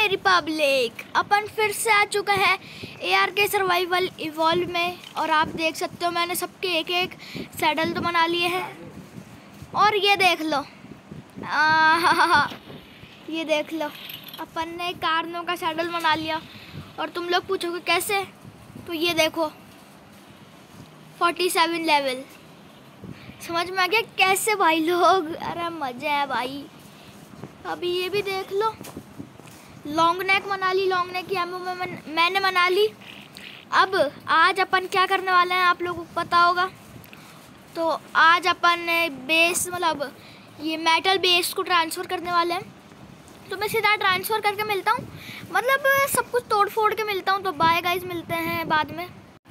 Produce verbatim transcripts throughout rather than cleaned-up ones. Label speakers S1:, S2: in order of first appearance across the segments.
S1: हाय Republic, अपन फिर से आ चुका है A R K survival evolve में। और आप देख सकते हो मैंने सबके एक एक सैडल तो बना लिए हैं। और ये देख लो, आ, ये देख लो, अपन ने कार्नो का सैडल बना लिया। और तुम लोग पूछोगे कैसे, तो ये देखो सैंतालीस लेवल, समझ में आ गया कैसे भाई लोग। अरे मज़ा है भाई। अभी ये भी देख लो, लॉन्ग नेक बना ली, लॉन्ग नेक की एमओ में मन, मैंने बना ली। अब आज अपन क्या करने वाले हैं आप लोगों को पता होगा। तो आज अपन बेस मतलब ये मेटल बेस को ट्रांसफ़र करने वाले हैं। तो मैं सीधा ट्रांसफ़र करके मिलता हूँ, मतलब सब कुछ तोड़ फोड़ के मिलता हूँ। तो बाय गाइस, मिलते हैं बाद में।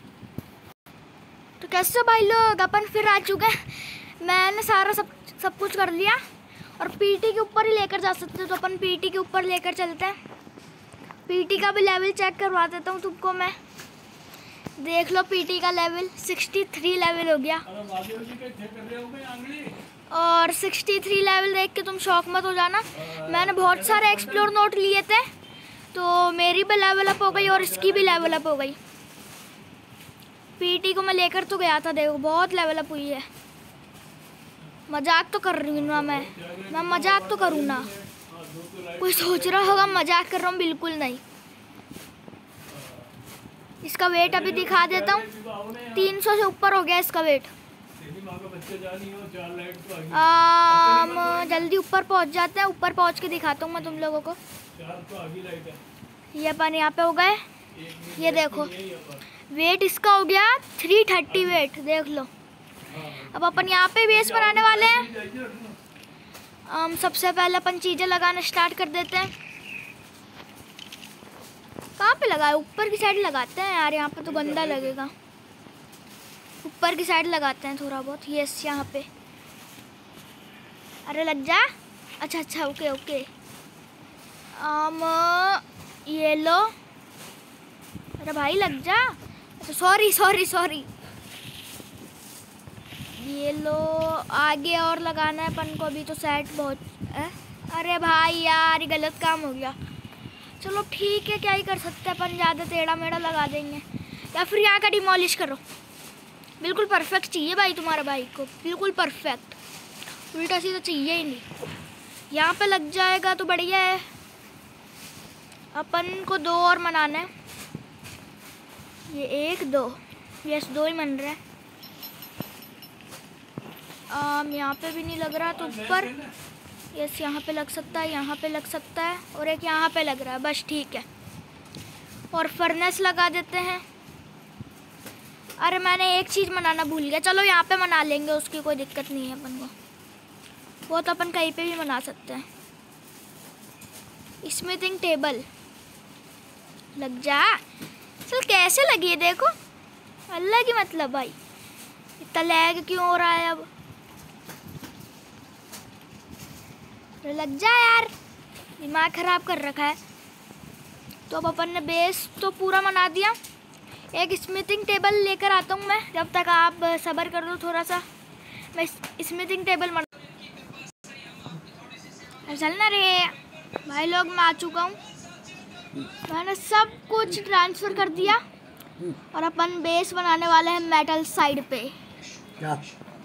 S1: तो कैसे भाई लोग, अपन फिर आ चुके हैं। मैंने सारा सब सब कुछ कर लिया और पीटी के ऊपर ही लेकर जा सकते हो। तो अपन पीटी के ऊपर लेकर चलते हैं। पीटी का भी लेवल चेक करवा देता हूँ तुमको मैं। देख लो पीटी का लेवल तिरसठ लेवल हो गया। और तिरसठ लेवल देख के तुम शौक मत हो जाना। मैंने बहुत सारे एक्सप्लोर नोट लिए थे, तो मेरी भी लेवल अप हो गई और इसकी भी लेवल अप हो गई। पीटी को मैं लेकर तो गया था, देखो बहुत लेवल अप हुई है। मजाक तो कर रही हूँ ना मैं मैं मजाक तो करूँ ना। कोई सोच रहा होगा मजाक कर रहा हूँ, बिल्कुल नहीं। इसका वेट अभी दिखा देता हूँ, तीन सौ से ऊपर हो गया इसका वेट। हम जल्दी ऊपर पहुँच जाते हैं, ऊपर पहुँच के दिखाता हूँ मैं तुम लोगों को। ये अपन यहाँ पे हो गए, ये देखो वेट इसका हो गया तीन सौ तीस वेट, देख लो। अब अपन यहाँ पे बेस बनाने वाले हैं। हम सबसे पहले अपन चीज़ें लगाना स्टार्ट कर देते हैं। कहाँ पे लगाए, ऊपर की साइड लगाते हैं यार, यहाँ पे तो गंदा लगेगा। ऊपर की साइड लगाते हैं थोड़ा बहुत, यस यहाँ पे। अरे लग जा, अच्छा अच्छा ओके ओके। हम ये लो, अरे भाई लग जा, अच्छा सॉरी सॉरी सॉरी। ये लो, आगे और लगाना है अपन को अभी तो सेट बहुत है। अरे भाई यार ये गलत काम हो गया। चलो ठीक है, क्या ही कर सकते हैं अपन, ज़्यादा टेढ़ा मेढ़ा लगा देंगे। या फिर यहाँ का डिमोलिश करो। बिल्कुल परफेक्ट चाहिए भाई तुम्हारा बाइक को, बिल्कुल परफेक्ट, उल्टा सीधा चाहिए ही नहीं। यहाँ पे लग जाएगा तो बढ़िया है। अपन को दो और बनाना है, ये एक दो, यस दो ही बन रहे हैं। आम यहाँ पे भी नहीं लग रहा, तो ऊपर यस यहाँ पे लग सकता है, यहाँ पे लग सकता है, और एक यहाँ पे लग रहा है, बस ठीक है। और फर्नेस लगा देते हैं। अरे मैंने एक चीज़ बनाना भूल गया, चलो यहाँ पे बना लेंगे, उसकी कोई दिक्कत नहीं है अपन को, वो तो अपन कहीं पे भी बना सकते हैं। स्मिथिंग टेबल लग जा, चल कैसे लगी है देखो, अल्लाह की मतलब भाई इतना लैग क्यों हो रहा है। अब लग जा यार, दिमाग ख़राब कर रखा है। तो अब अपन ने बेस तो पूरा बना दिया। एक स्मिथिंग टेबल लेकर आता हूँ मैं, जब तक आप सब्र कर दो थोड़ा सा। मैं स्मिथिंग टेबल बना, चलना रे भाई लोग, मैं आ चुका हूँ। मैंने सब कुछ ट्रांसफ़र कर दिया और अपन बेस बनाने वाले हैं मेटल साइड पे। क्या?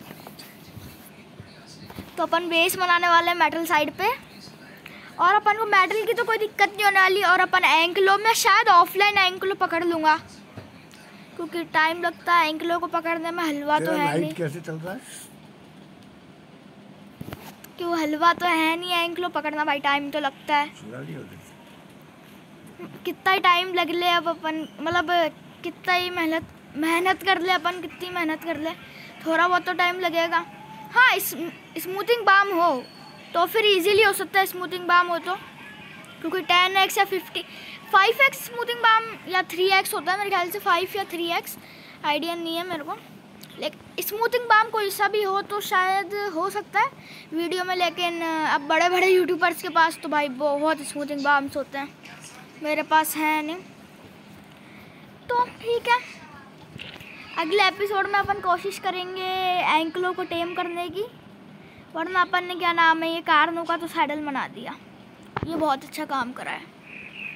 S1: तो अपन बेस बनाने वाले हैं मेटल साइड पे, और अपन को मेटल की तो कोई दिक्कत नहीं होने वाली। और अपन एंकलो में शायद ऑफलाइन एंकलो पकड़ लूँगा, क्योंकि टाइम लगता है एंकलो को पकड़ने में। हलवा तो है नहीं,
S2: कैसे चल रहा है?
S1: क्यों हलवा तो है नहीं, एंकलो पकड़ना भाई टाइम तो लगता है। कितना ही टाइम लग ले, अब अपन मतलब कितना ही मेहनत मेहनत कर ले अपन, कितनी मेहनत कर ले, थोड़ा बहुत तो टाइम लगेगा। हाँ, इस स्मूथिंग बाम हो तो फिर इजीली हो सकता है, स्मूथिंग बाम हो तो, क्योंकि टेन एक्स या fifty five X smoothing balm या थ्री एक्स होता है मेरे ख्याल से, फाइव या थ्री एक्स आइडिया नहीं है मेरे को। लेकिन स्मूथिंग बाम कोई सा भी हो तो शायद हो सकता है वीडियो में, लेकिन अब बड़े बड़े यूट्यूबर्स के पास तो भाई बहुत स्मूथिंग बाम्स होते हैं, मेरे पास है नहीं। तो ठीक है, अगले एपिसोड में अपन कोशिश करेंगे एंकलो को टेम करने की, वरना अपन ने क्या नाम है ये कार्नो का तो सैडल बना दिया, ये बहुत अच्छा काम करा है।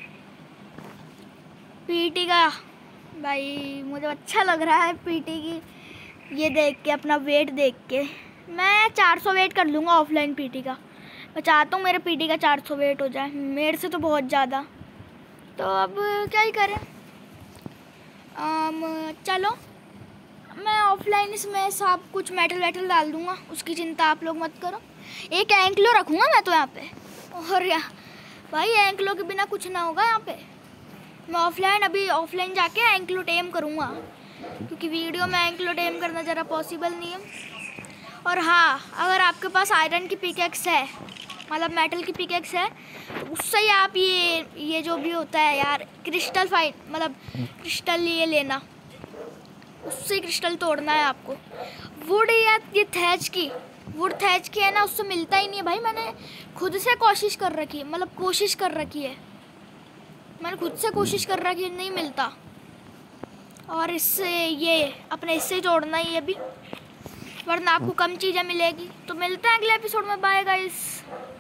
S1: पीटी का भाई मुझे अच्छा लग रहा है पीटी की ये देख के, अपना वेट देख के। मैं चार सौ वेट कर लूँगा ऑफलाइन पीटी का। मैं चाहता हूँ मेरे पीटी का चार सौ वेट हो जाए, मेरे से तो बहुत ज़्यादा। तो अब क्या ही करें। आम, चलो मैं ऑफलाइन इसमें सब कुछ मेटल वेटल डाल दूँगा, उसकी चिंता आप लोग मत करो। एक एंकलो रखूँगा मैं तो यहाँ पे, और यहाँ भाई एंकलो के बिना कुछ ना होगा यहाँ पे। मैं ऑफलाइन अभी ऑफलाइन जाके एंकलो टेम करूँगा, क्योंकि वीडियो में एंकलो टेम करना ज़रा पॉसिबल नहीं है। और हाँ, अगर आपके पास आयरन की पिकेक्स है, मतलब मेटल की पिकेक्स है, उससे ही आप ये ये जो भी होता है यार क्रिस्टल फाइन, मतलब क्रिस्टल ये लेना, उससे क्रिस्टल तोड़ना है आपको। वुड या ये थैच की वुड थैच की है ना, उससे मिलता ही नहीं है भाई। मैंने खुद से कोशिश कर रखी है, मतलब कोशिश कर रखी है मैंने खुद से कोशिश कर रखी है, नहीं मिलता। और इससे ये अपने इससे जोड़ना ही है अभी, वरना आपको कम चीज़ें मिलेगी। तो मिलते हैं अगले एपिसोड में, बाय गाइस।